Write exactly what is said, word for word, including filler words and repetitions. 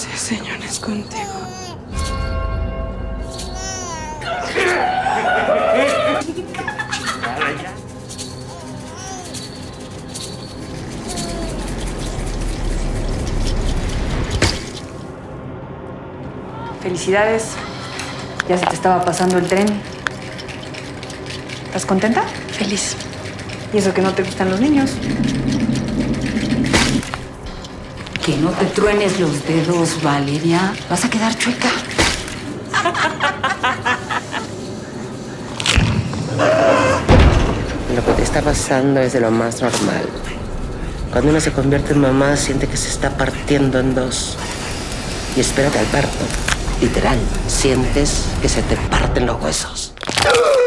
Sí, Señor, es contigo. Felicidades. Ya se te estaba pasando el tren. ¿Estás contenta? Feliz. ¿Y eso que no te gustan los niños? Que no te truenes los dedos, Valeria. Vas a quedar chueca. Lo que te está pasando es de lo más normal. Cuando uno se convierte en mamá, siente que se está partiendo en dos. Y espérate al parto. Literal, sientes que se te parten los huesos.